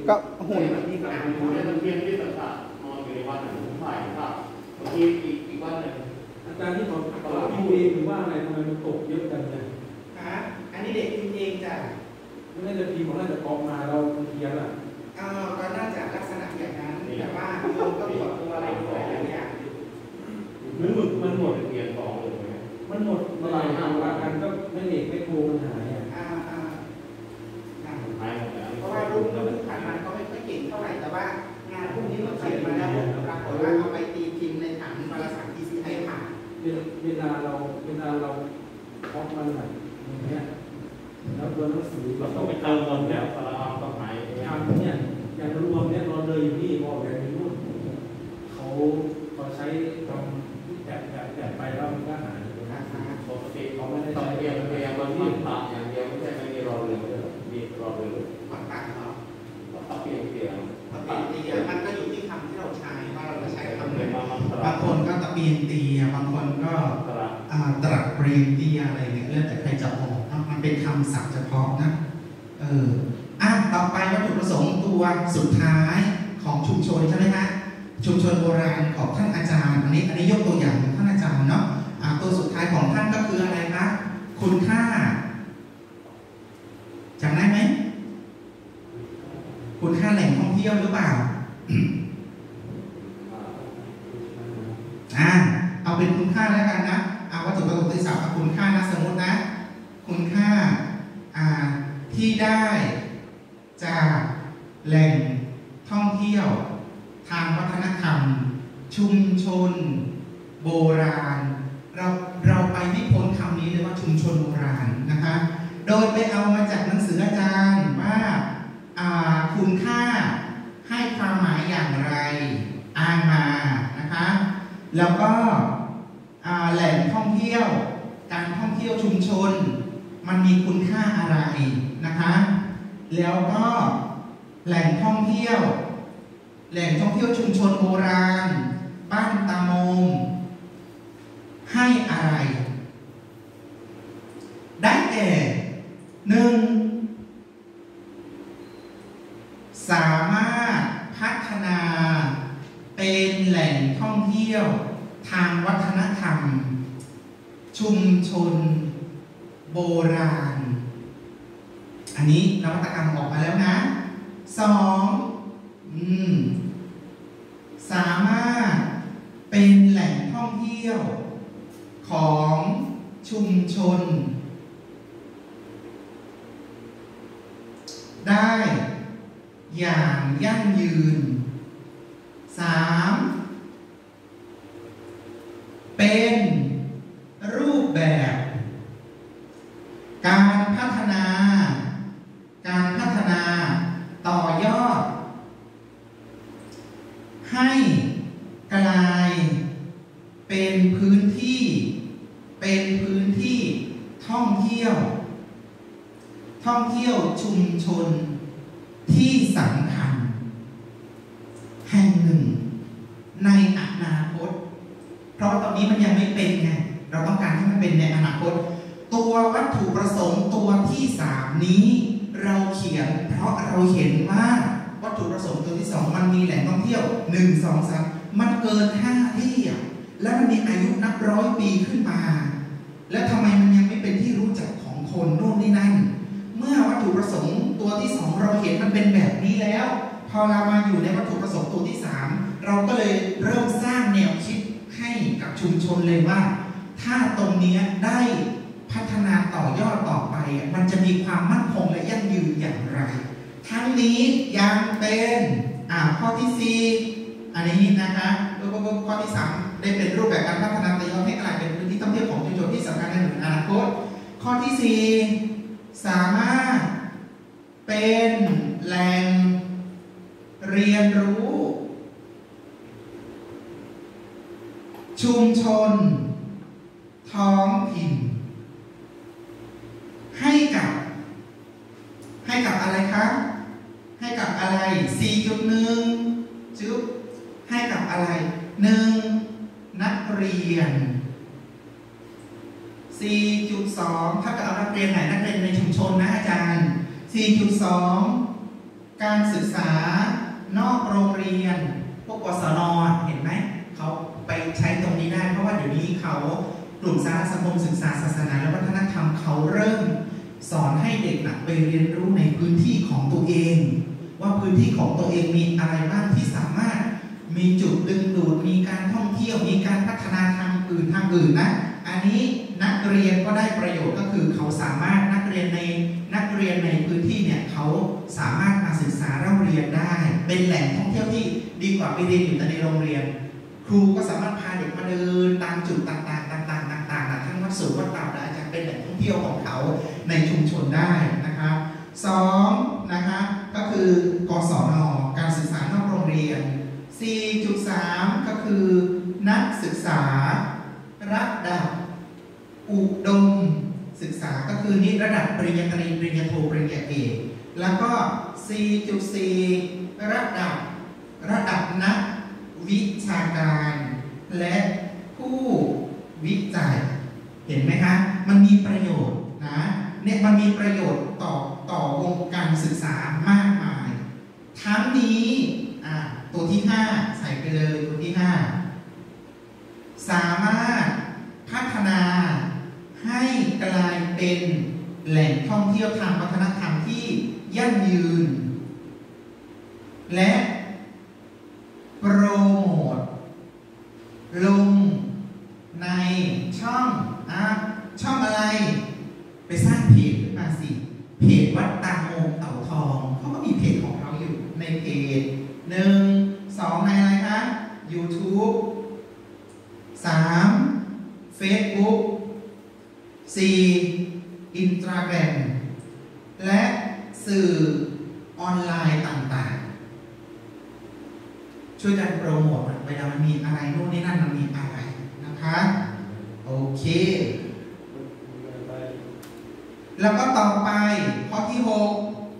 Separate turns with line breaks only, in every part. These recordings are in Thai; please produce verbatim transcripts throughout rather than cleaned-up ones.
ก็หุ่น
ที่สามคนมันเพียงที่ต่างๆนอนอยู่ในวันหนึ่งฝ่ายครับบางทีอีกอีกวันหนึ่ง
อาจารย์ที่เขาเขาพิมพ์เองหรือว่าอะไรทำไมมันตกเยอะจังเลย
ฮะอันนี้เด็กพิมพ์เองจ้ะ
ไม่น่าจะพิมพ์น่าจะกรอกมาเราเขียนอ่ะ
เออก็น่าจะลักษณะอย่างนั้นแต่ว่าโยมก็ตรวจตัวอะไรหลายอย่าง
มันหมดมันหมด
เรียนต่อเลย
มันหมดเวลาทำการก็ไม่เด็กไม่โทรมันหายอ่ะ
อ่าอ่าเพราะว่ารุ่นรุ่นผ่านมาก็ไม่ค่อยเก่งเท่าไหร่แต่ว่างานพวกนี้เราเขียนมาแล้วปรากฏว่าเอาไปตีพิมพ์ในถังวารสาร ที ซี ไอ ผ่าน
เวลาเราเวลาเราพอกมันแบบอย่างเงี้ยแล้วตัวหนังสือ
เราต้องไปเติมบนแล้วสารพัดต้องหาย
ทำเนี่ยอย่างรวมเนี่ยเราเลยอยู่นี่บอกแบบนี้นู่นเขาเขาใช้ทำแบบแบบแบบไปแล้วมันก็หาย
ปกติเขาไม่ได้ใช้เรียนเรียนบนที่ต่างอย่างเดียวไม่ใช่ไม่มีรอเรือมีรอเรือ
ปักปักเนาะ
ปักเปลี่ยนเปลี่ยน
ปักเปลี่ยนเตียมันก็อยู่ที่คำที่เราใช้ว่าเราจะใช้คำไหน
บางคนก็ตะเปียนเตียบางคนก็ตรัสเปรียนเตียอะไรเนี่ยแล้วแต่ใครจะออกมันเป็นคำศัพท์เฉพาะนะเอออ่ะต่อไปวัตถุประสงค์ตัวสุดท้ายของชุมชนใช่ไหมฮะชุมชนโบราณของท่านอาจารย์อันนี้อันนี้ยกตัวอย่างของท่านอาจารย์เนาะตัวสุดท้ายของท่านก็คืออะไรคะคุณค่าจำได้ไหมคุณค่าแหล่งท่องเที่ยวหรือเปล่าอ่าเอาเป็นคุณค่าแล้วกันนะเอาวัตถุประสงค์ที่สามคุณค่านะสมมตินะคุณค่าอ่าที่ได้จากแหล่งท่องเที่ยวทางวัฒนธรรมชุมชนโบราณเราเราไปไม่พ้นคำนี้เลยว่าชุมชนโบราณนะคะโดยไปเอามาจากหนังสืออาจารย์ว่าคุณค่าให้ความหมายอย่างไรอ้างมานะคะแล้วก็แหล่งท่องเที่ยวการท่องเที่ยวชุมชนมันมีคุณค่าอะไรนะคะแล้วก็แหล่งท่องเที่ยวแหล่งท่องเที่ยวชุมชนโบราณบ้านตามงให้อะไรได้แก่หนึ่งสามารถพัฒนาเป็นแหล่งท่องเที่ยวทางวัฒนธรรมชุมชนโบราณอันนี้นวัตกรรมออกมาแล้วนะสองอืมสามารถเป็นแหล่งท่องเที่ยวของชุมชนได้อย่างยั่งยืนสามเป็นรูปแบบการพัฒนาการพัฒนาต่อยอดให้กลายเป็นพื้นที่เป็นพื้นที่ท่องเที่ยวท่องเที่ยวชุมชนที่สำคัญแห่งหนึ่งในอนาคตเพราะตอนนี้มันยังไม่เป็นไงเราต้องการให้มันเป็นในอนาคตตัววัตถุประสงค์ตัวที่สามนี้เราเขียนเพราะเราเห็นว่าวัตถุประสงค์ตัวที่สองมันมีแหล่งท่องเที่ยวหนึ่งสองสามมันเกินห้าที่อ่ะแล้วมันมีอายุนับร้อยปีขึ้นมาแล้วทำไมมันยังไม่เป็นที่รู้จักของคนโน่นนี่นั่นเมื่อวัตถุประสงค์ตัวที่สองเราเห็นมันเป็นแบบนี้แล้วพอเรามาอยู่ในวัตถุประสงค์ตัวที่สามเราก็เลยเริ่มสร้างแนวคิดให้กับชุมชนเลยว่าถ้าตรงนี้ได้พัฒนาต่อยอดต่อไปมันจะมีความมั่นคงและยั่งยืนอย่างไรทั้งนี้ยังเป็นอ่าข้อที่สี่อันนี้นะคะข้อที่สามได้เป็นรูปแบบการพัฒนาต่อยอดให้กลายเป็นพื้นที่ท่องเที่ยวของชุมชนที่สำคัญในอนาคตข้อที่สี่สามารถเป็นแหล่งเรียนรู้ชุมชนท้องถิ่นให้กับให้กับอะไรคะให้กับอะไร สี่จุดหนึ่ง จุ๊บให้กับอะไรหนึ่งนักเรียน สี่จุดสอง ถ้าเกิดเอานักเรียนไหนนักเรียนในชุมชนนะอาจารย์ สี่จุดสอง กการศึกษานอกโรงเรียนพวกกศน.เห็นไหมเขาไปใช้ตรงนี้ได้เพราะว่าเดี๋ยวนี้เขากลุ่มสาระสังคมศึกษาศาสนาและวัฒนธรรมเขาเริ่มสอนให้เด็กนะไปเรียนรู้ในพื้นที่ของตัวเองว่าพื้นที่ของตัวเองมีอะไรบ้างที่สามารถมีจุดดึงดูดมีการท่องเที่ยวมีการพัฒนาทางอื่นทางอื่นนะอันนี้นักเรียนก็ได้ประโยชน์ก็คือเขาสามารถนักเรียนในนักเรียนในพื้นที่เนี่ยเขาสามารถมาศึกษาเล่าเรียนได้เป็นแหล่งท่องเที่ยวที่ดีกว่าไปเรียนอยู่แต่ในโรงเรียนครูก็สามารถพาเด็กมาเดินตามจุดต่างๆต่างๆต่างๆนะทั้งวัดสูงวัดต่ำอาจจะเป็นแหล่งท่องเที่ยวของเขาในชุมชนได้นะครับสองนะคะก็คือกศน.การศึกษานอกโรงเรียน สี่จุดสาม ก็คือนักศึกษาระดับอุดมศึกษาก็คือนี่ระดับปริญญาตรีปริญญาโทปริญญาเอกแล้วก็ สี่จุดสี่ ระดับระดับนักวิชาการและผู้วิจัยเห็นไหมคะมันมีประโยชน์นะเนี่ยมันมีประโยชน์ต่อต่อวงการศึกษามากมายทั้งนี้อ่ะตัวที่ห้าใส่ไปเลยตัวที่ห้าสามารถพัฒนาให้กลายเป็นแหล่งท่องเที่ยวทางวัฒนธรรมที่ยั่งยืนและโปรโมทลงในช่องอ่ะช่องอะไรไปสร้างเพจขึ้นมาสิเพจวัดตาโมงเต่าทองเขาก็มีเพจของเขาอยู่ในเพจหนึ่งสองในอะไรคะ YouTube สาม Facebook สี่ Instagram และสื่อออนไลน์ต่างๆช่วยกันโปรโมทเวลามันมีอะไรโน่นนี่นั่นมันมีอะไรนะคะโอเคแล้วก็ต่อไปข้อที่หก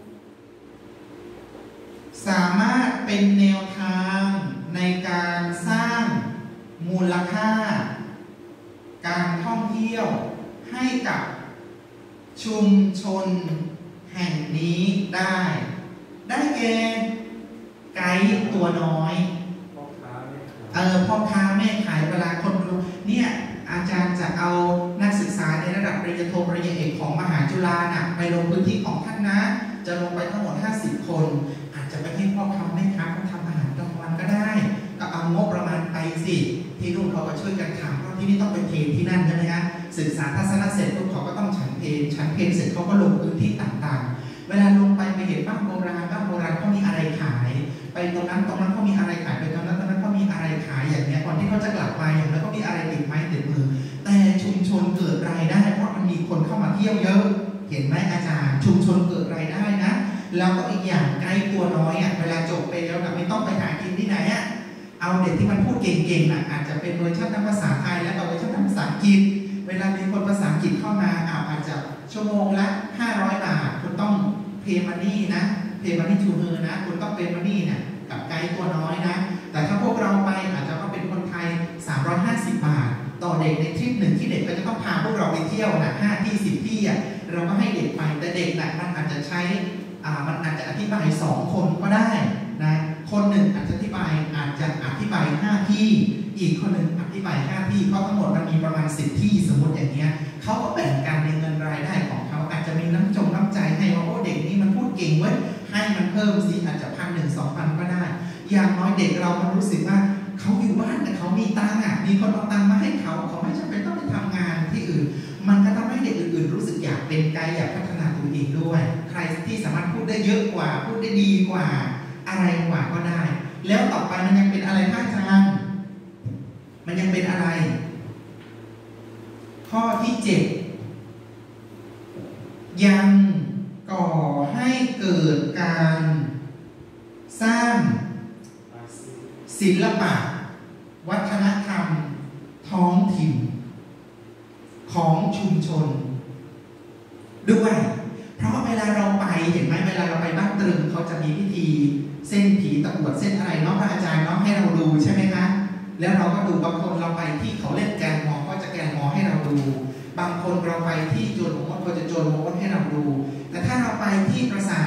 สามารถเป็นแนวทางในการสร้างมูลค่าการท่องเที่ยวให้กับชุมชนแห่งนี้ได้ได้แก่ไกด์ตัวน้อยเออพ่อค้าแม่ขายเวลาคนดูเนี่ยอาจารย์จะเอานักศึกษาในระดับปริญญาโทปริญญาเอกของมหาจุฬาน่ะไปลงพื้นที่ของท่านนะจะลงไปทั้งหมดห้าสิบคนอาจจะไปให้พ่อค้าแม่ค้าเขาทำอาหารกลางวันก็ได้ก็เอางบประมาณไปสิที่นู่นเขาก็ช่วยกันทำเพราะที่นี่ต้องไปเพลที่นั่นใช่ไหมฮะศึกษาทัศนเสร็จพวกเขาก็ต้องฉันเพลฉันเพลเสร็จเขาก็ลงพื้นที่ต่างๆเวลาลงไปไปเห็นบ้านโบราณบ้านโบราณเขามีอะไรขายไปตรงนั้นตรงนั้นเขามีอะไรขายไปตรงนั้นตรงนั้นเขามีอะไรขายอย่างเงี้ยก่อนที่เขาจะกลับมาอย่างนั้นก็มีอะไรติดไม้ติดมือแต่ชุมชนเกิดรายได้เพราะมันมีคนเข้ามาเที่ยวเยอะเห็นไหมอาจารย์ชุมชนเกิดรายได้นะแล้วก็อีกอย่างไกด์ตัวน้อยอ่ะเวลาจบไปแล้วนะไม่ต้องไปหากินที่ไหนอ่ะเอาเด็กที่มันพูดเก่งๆนะอาจจะเป็นเวอร์ชันภาษาไทยและเวอร์ชันภาษาอังกฤษเวลามีคนภาษาอังกฤษเข้ามาอาจจะชั่วโมงละห้าร้อยบาทคุณต้องเพย์มันนี่นะเพย์มันนี่ทูเฮอร์นะคุณต้องเพย์มันนี่เนี่ยกับไกด์ตัวน้อยนะแต่ถ้าพวกเราไปอาจจะต้องเป็นคนไทยสามร้อยห้าสิบบาทต่อเด็กในทริปหนึ่งที่เด็กก็จะต้องพาพวกเราไปเที่ยวนะห้าที่สิบที่อ่ะเราก็ให้เด็กไปแต่เด็กนะมันอาจจะใช้อ่ามันอาจจะอธิบายสองคนก็ได้นะคนหนึ่งอาจจะอธิบายอาจจะอธิบายห้าที่อีกคนหนึ่งอธิบายห้าที่เพราะทั้งหมดมันมีประมาณสิบที่สมมติอย่างเงี้ยเขาก็แบ่งกันในเงินรายได้ของเขาอาจจะมีน้ำจงน้ำใจให้ว่าโอ้เด็กนี้มันพูดเก่งเว้ยให้มันเพิ่มสิอาจจะพันหนึ่งสองพันก็ได้อย่างน้อยเด็กเรามันรู้สึกว่าเขาอยู่บ้านแต่เขามีตังค์อ่ะมีคนเอาตังค์มาให้เขาเขาไม่จำเป็นต้องไปทำงานที่อื่นมันก็ทำให้เด็กอื่นๆรู้สึกอยากเป็นไกด์อยากพัฒนาตัวเองด้วยใครที่สามารถพูดได้เยอะกว่าพูดได้ดีกว่าอะไรกว่าก็ได้แล้วต่อไปมันยังเป็นอะไรท่านอาจารย์มันยังเป็นอะไรข้อที่เจ็ดยังก่อให้เกิดการสร้างศิลปะวัฒนธรรมท้องถิ่นของชุมชนด้วยเพราะเวลาเราไปเห็นไหมเวลาเราไปบ้านตรึงเขาจะมีพิธีเส้นผีตะกรวดเส้นอะไรเนาะพระอาจารย์เนาะให้เราดูใช่ไหมคะแล้วเราก็ดูบางคนเราไปที่เขาเล่นแกนมอก็จะแกนมอให้เราดูบางคนเราไปที่โจรโมดก็จะโจรโมดให้เราดูแต่ถ้าเราไปที่ปราสาทป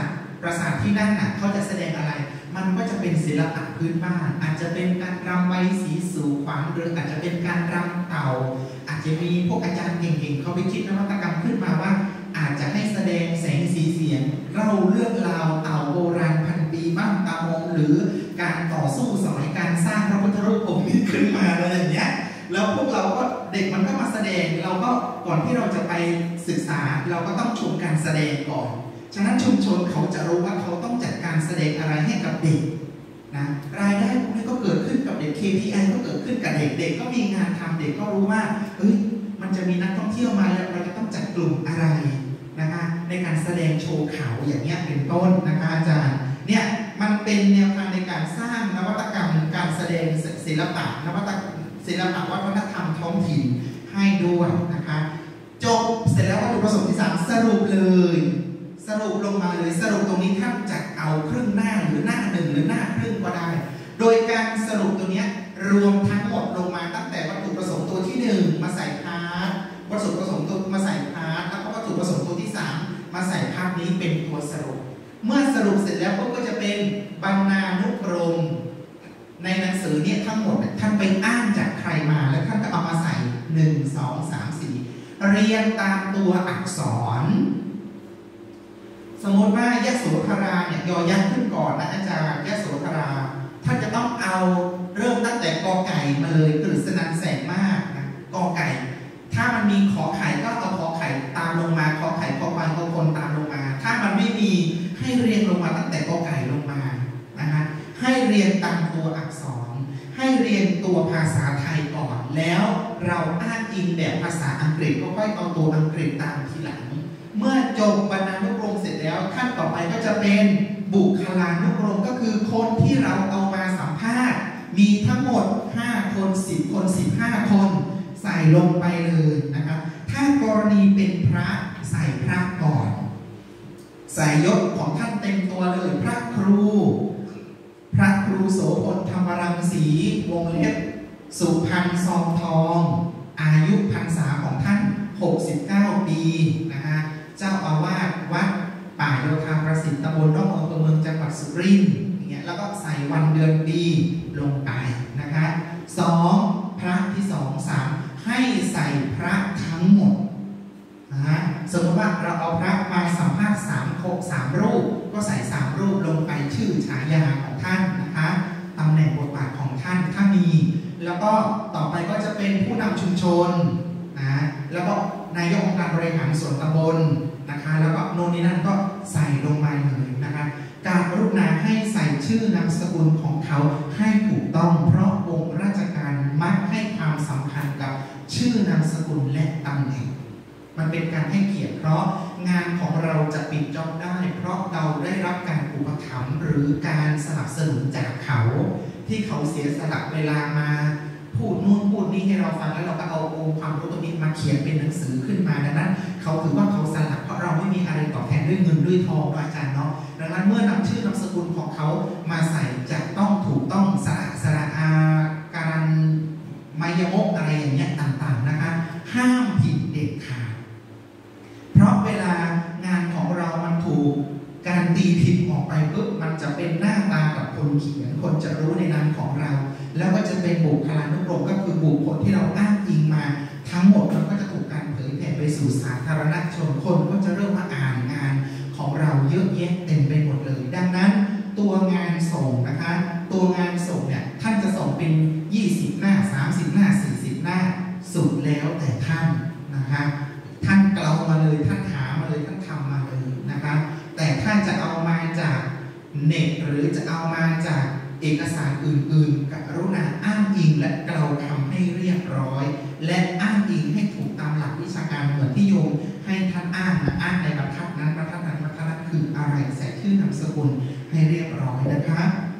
ปราสาทที่นั่นน่ะเขาจะแสดงอะไรมันก็จะเป็นศิลปะพื้นบ้านอาจจะเป็นการรำใบสีสู่ขวัญหรืออาจจะเป็นการรำเต่าอาจจะมีพวกอาจารย์เก่งๆเขาไปคิดนวัตกรรมขึ้นมาว่าอาจจะให้แสดงแสงสีเสียงเล่าเรื่องราวเต่าโบราณพันปีบ้างตามงหรือการต่อสู้สมัยการสร้างพระพุทธรูปองค์นี้ขึ้นมาอะไรอย่างเงี้ยแล้วพวกเราก็เด็กมันก็มาแสดงเราก็ก่อนที่เราจะไปศึกษาเราก็ต้องชมการแสดงก่อนฉะนั้นชุมชนเขาจะรู้ว่าเขาต้องจัดการแสดงอะไรให้กับเด็กนะรายได้พวกนี้ก็เกิดขึ้นกับเด็ก เค พี ไอ ก็เกิดขึ้นกับเด็กเด็กก็มีงานทำเด็กก็รู้ว่าเฮ้ยมันจะมีนักท่องเที่ยวมาแล้วเราจะต้องจัดกลุ่มอะไรนะคะในการแสดงโชว์เขาอย่างเงี้ยเป็นต้นนะคะอาจารย์เนี่ยมันเป็นแนวทางในการสร้างนวัตกรรมการแสดงศิลปะนวัตกรรมศิลปะวัฒนธรรมท้องถิ่นให้ด้วยนะคะจบเสร็จแล้ววัตถุประสงค์ที่สามสรุปเลยสรุปลงมาเลยสรุปตรงนี้ท่านจะเอาครึ่งหน้าหรือหน้าหนึ่งหรือหน้าครึ่งก็ได้โดยการสรุปตัวนี้รวมทั้งหมดลงมาตั้งแต่วัตถุประสงค์ตัวที่หนึ่งมาใส่พาร์ทวัตถุประสงค์ตัวมาใส่พาร์ทแล้วก็วัตถุประสงค์ตัวที่สามมาใส่พาร์ทนี้เป็นตัวสรุปเมื่อสรุปเสร็จแล้วก็จะเป็นบรรณานุกรมในหนังสือเนี่ยทั้งหมดท่านไปอ้างจากใครมาแล้วท่านก็เอามาใส่หนึ่ง สอง สาม สี่เรียงตามตัวอักษรสมมติว่ายโสธราเนี่ยยอยักษ์ขึ้นก่อนนะอาจารย์ยโสธราท่านจะต้องเอาเริ่มตั้งแต่กอไก่มาเลยกฤษณันท์แสงมากนะกอไก่ถ้ามันมีขอไข่ก็เอาขอไข่ตามลงมาขอไข่ขอควายขอคนตามลงมาถ้ามันไม่มีให้เรียงลงมาตั้งแต่กอไก่ลงมานะคะให้เรียงตามตัวอักษรให้เรียนตัวภาษาไทยก่อนแล้วเราอ้างอิงแบบภาษาอังกฤษก็ค่อยเอาตัวอังกฤษตามทีหลังเมื่อจบบรรณานุกรมเสร็จแล้วขั้นต่อไปก็จะเป็นบุคลานุกรมก็คือคนที่เราเอามาสัมภาษณ์มีทั้งหมดห้าคนสิบคนสิบห้าคนใส่ลงไปเลยนะครับถ้ากรณีเป็นพระใส่พระก่อนใส่ยศของท่านเต็มตัวเลยพระครูพระครูโสพลธรรมรังสีวงเล็บสุพรรณซองทองอายุพรรษาของท่านหกสิบเก้าปีนะฮะเจ้าอาวาสวัดป่าโยธาประสิทธิ์ตำบลร่องอำเภอเมืองจังหวัดสุรินทร์อย่างเงี้ยแล้วก็ใส่วันเดือนปีลงไปนะคะสองพระที่สองสามให้ใส่พระทั้งหมดนะฮะสมมติว่าเราเอาพระมาสัมภาษณ์สามโคสามรูปก็ใส่สามรูปลงไปชื่อฉายาของท่านนะคะตำแหน่งบทบาทของท่านถ้ามีแล้วก็ต่อไปก็จะเป็นผู้นำชุมชนนะแล้วก็นายกองค์การบริหารส่วนตำบลนะคะแล้วก็โน่นนี่นั่นก็ใส่ลงมาเลยนะคะการกรุณาให้ใส่ชื่อนามสกุลของเขาให้ถูกต้องเพราะองค์ราชการมักให้ความสำคัญกับชื่อนามสกุลและตำแหน่งมันเป็นการให้เกียรติเพราะงานของเราจะปิดจ็อบได้เพราะเราได้รับการอุปถัมภ์หรือการสนับสนุนจากเขาที่เขาเสียสละเวลามาพูดนู่นพูดนี่ให้เราฟังแล้วเราก็เอาองค์ความรู้ตรงนี้มาเขียนเป็นหนังสือขึ้นมาดังนั้นเขาถือว่าเขาสละเพราะเราไม่มีอะไรตอบแทนด้วยเงินด้วยทองอาจารย์เนาะดังนั้นเมื่อนำชื่อนามสกุลของเขามาใส่จะต้องถูกต้องสระสระอาการมายมกอะไรอย่างเงี้ยต่างๆนะคะห้ามผิดเด็ดขาดเพราะเวลางานของเรามันถูกการตีพิมพ์ออกไปปุ๊บมันจะเป็นหน้าตากับคนเขียนคนจะรู้ในนามของเราแล้วก็จะเป็นบุคลานุกรมก็คือบุคคลที่เราอ้างอิงมาทั้งหมดมันก็จะถูกการเผยแผ่ไปสู่สาธารณชนคนก็จะเริ่มมาอ่านงานของเราเยอะแยะเต็มไปหมดเลยดังนั้นตัวงานส่งนะคะตัวงานส่งเนี่ยท่านจะส่งเป็นยี่สิบหน้าสามสิบหน้าสี่สิบหน้าสุดแล้วแต่ท่านนะคะท่านเกลามาเลยท่านหามาเลยท่านทำมาเลยนะคะแต่ท่านจะเอามาจากเน็ตหรือจะเอามาจากเอกสารอื่นๆกรุณาอ้างอิงและเกลาทำให้เรียบร้อยและอ้างอิงให้ถูกตามหลักวิชาการเหมือนที่โยมให้ท่านอ้างนะอ้างในบรรทัดนั้นบรรทัดนั้นบรรทัดนั้นคืออะไรใส่ชื่อนามสกุลให้เรียบร้อยนะคะ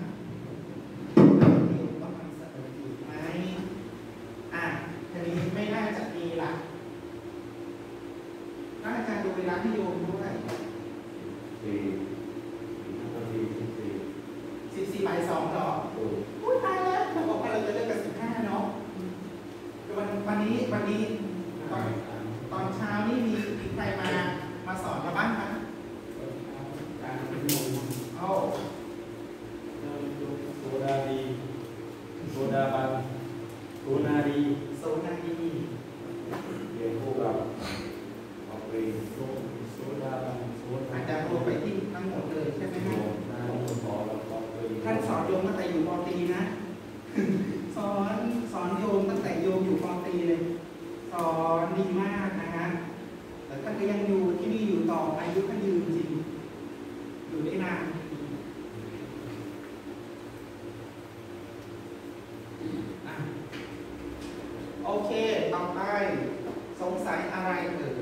ต้องทำสถิติไหมอ่ะทีนี้ไม่น่าจะมีละน่าจะดูเวลาที่โยมด้วย
สี่
สิบสี่บ่ายสองหรออุ้ยตายแล้วเราบอกว่าเราจะเลิกกันสิบห้าเนาะวันวันนี้วันนี้ตอนตอนเช้านี่มีมีใครมามาสอนเราบ้างคะการเป็นโมอนโยมตั้งแต่อยู่ป.ตรีนะ สอนสอนโยมตั้งแต่โยมอยู่ป.ตรีเลยสอนดีมากนะฮะแต่ท่านก็ยังอยู่ที่นี่อยู่ต่ออายุท่านยืนจริงอยู่ได้นานโอเคต่อไปสงสัยอะไรเอ่ย